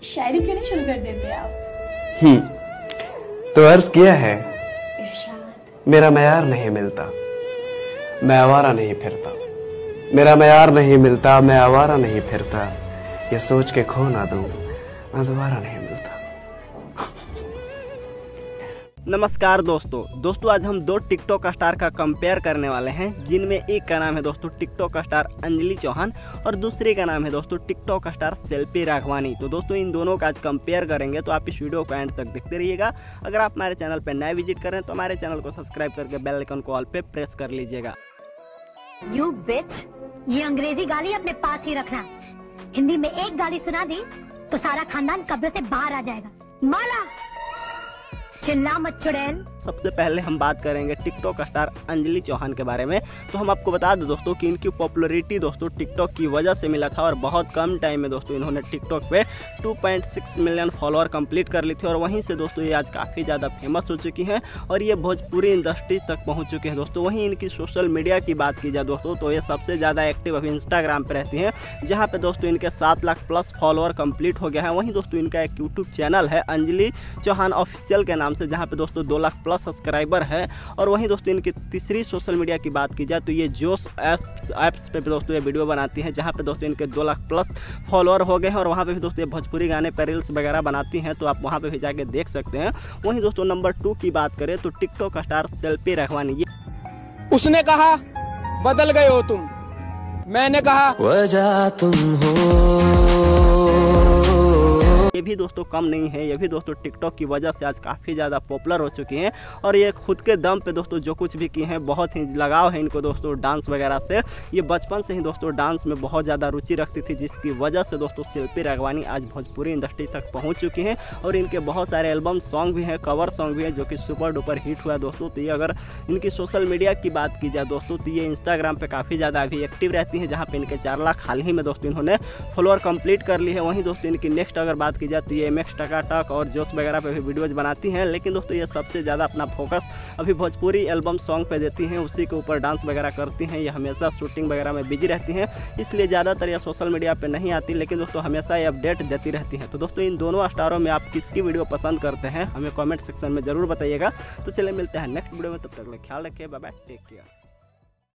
शायरी क्यों नहीं शुरू कर देते आप? तो अर्ज किया है, इरशाद। मेरा मयार नहीं मिलता, मैं आवारा नहीं फिरता। मेरा मयार नहीं मिलता, मैं आवारा नहीं फिरता। ये सोच के खो ना दूं, मैं दोबारा नहीं मिलता। नमस्कार दोस्तों आज हम दो टिकटॉक स्टार का कंपेयर करने वाले हैं, जिनमें एक का नाम है दोस्तों टिकटॉक स्टार अंजलि चौहान और दूसरे का नाम है दोस्तों टिकटॉक स्टार शिल्पी राघवानी। तो दोस्तों इन दोनों का आज कंपेयर करेंगे, तो आप इस वीडियो को एंड तक देखते रहिएगा। अगर आप हमारे चैनल पर नए विजिट करें तो हमारे चैनल को सब्सक्राइब करके बेल आइकन को ऑल पे प्रेस कर लीजिएगा। यू बिच, ये अंग्रेजी गाली अपने पास ही रखना। हिंदी में एक गाली सुना दी तो सारा खानदान कब्र से बाहर आ जाएगा। माला चिल्ला मत चुड़ैल। सबसे पहले हम बात करेंगे टिकटॉक स्टार अंजलि चौहान के बारे में। तो हम आपको बता दें दोस्तों कि इनकी पॉपुलैरिटी दोस्तों टिकटॉक की वजह से मिला था और बहुत कम टाइम में दोस्तों इन्होंने टिकटॉक पे 2.6 मिलियन फॉलोअर कंप्लीट कर ली थी और वहीं से दोस्तों ये आज काफ़ी ज़्यादा फेमस हो चुकी हैं और ये भोजपुरी इंडस्ट्री तक पहुँच चुके हैं दोस्तों। वहीं इनकी सोशल मीडिया की बात की जाए दोस्तों तो ये सबसे ज़्यादा एक्टिव अभी इंस्टाग्राम पर रहती हैं, जहाँ पर दोस्तों इनके 7 लाख प्लस फॉलोअर कंप्लीट हो गया है। वहीं दोस्तों इनका एक यूट्यूब चैनल है अंजलि चौहान ऑफिशियल के नाम से, जहाँ पे दोस्तों 2 लाख प्लस सब्सक्राइबर है। और वहीं दोस्तों इनकी तीसरी सोशल मीडिया की बात की जाए तो ये जोश ऐप्स पे दोस्तों ये वीडियो बनाती हैं, जहाँ पे दोस्तों इनके 2 लाख प्लस फॉलोअर हो गए हैं और वहाँ पे भी दोस्तों ये भोजपुरी गाने पर रील्स वगैरह बनाती हैं, तो आप वहाँ पे भी जाके देख सकते हैं। वहीं दोस्तों नंबर 2 की बात करें तो टिकटॉक स्टार शिल्पी राघवानी। उसने कहा बदल गए हो तुम, मैंने कहा वजह तुम हो। ये भी दोस्तों कम नहीं है, ये भी दोस्तों टिकटॉक की वजह से आज काफ़ी ज़्यादा पॉपुलर हो चुकी हैं और ये खुद के दम पे दोस्तों जो कुछ भी की हैं, बहुत ही लगाव है इनको दोस्तों डांस वगैरह से। ये बचपन से ही दोस्तों डांस में बहुत ज़्यादा रुचि रखती थी, जिसकी वजह से दोस्तों शिल्पी राघवानी आज भोजपुरी इंडस्ट्री तक पहुँच चुकी हैं और इनके बहुत सारे एल्बम सॉन्ग भी हैं, कवर सॉन्ग भी हैं, जो कि सुपर डुपर हिट हुआ दोस्तों। तो ये अगर इनकी सोशल मीडिया की बात की जाए दोस्तों तो ये इंस्टाग्राम पर काफ़ी ज़्यादा अभी एक्टिव रहती हैं, जहाँ पर इनके 4 लाख हाल ही में दोस्तों इन्होंने फॉलोअर कंप्लीट कर ली है। वहीं दोस्तों इनकी नेक्स्ट अगर बात की जाए तो ये MX टकाटक और जोश वगैरह पे भी वीडियोज बनाती हैं, लेकिन दोस्तों ये सबसे ज़्यादा अपना फोकस अभी भोजपुरी एल्बम सॉन्ग पे देती हैं, उसी के ऊपर डांस वगैरह करती हैं। ये हमेशा शूटिंग वगैरह में बिजी रहती हैं, इसलिए ज़्यादातर ये सोशल मीडिया पे नहीं आती, लेकिन दोस्तों हमेशा ये अपडेट देती रहती हैं। तो दोस्तों इन दोनों स्टारों में आप किसकी वीडियो पसंद करते हैं हमें कॉमेंट सेक्शन में ज़रूर बताइएगा। तो चलिए मिलते हैं नेक्स्ट वीडियो में, तब तक ख्याल रखिए, बाय बाय, टेक केयर।